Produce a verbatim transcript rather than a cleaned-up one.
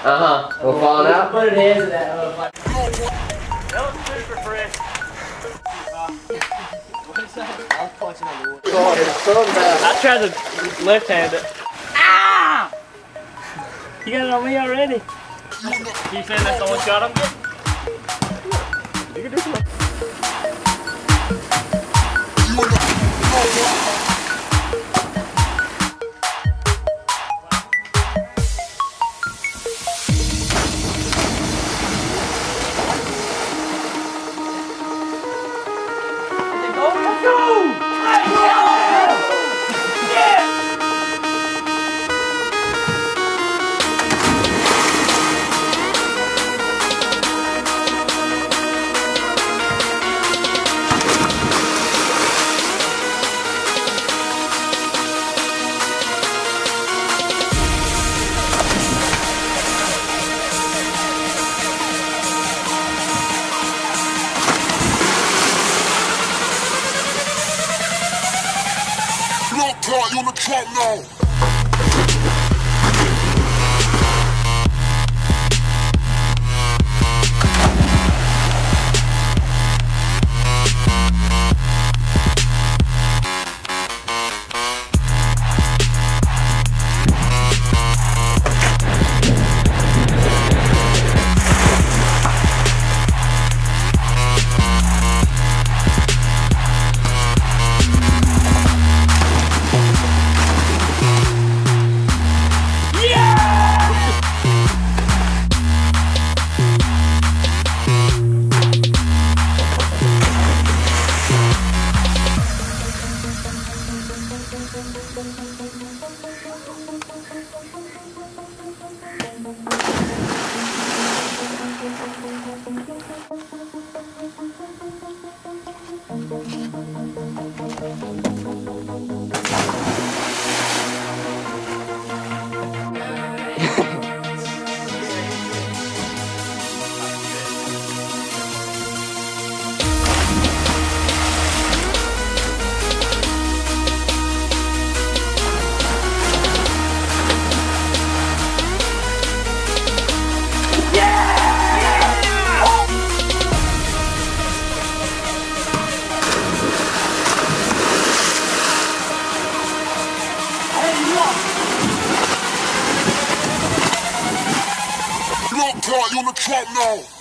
Uh-huh. We're falling out? Put it in that uh, That was super fresh. What is that? I was punching on the wood. I tried to left hand it. Ah! You got it on me already. You saying that's the only shot I'm getting? You can do something. You on the trap now. You on the trap now.